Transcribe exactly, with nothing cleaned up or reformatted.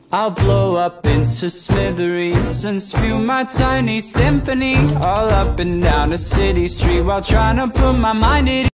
I'll blow up into smithereens and spew my tiny symphony all up and down a city street while trying to put my mind at ease.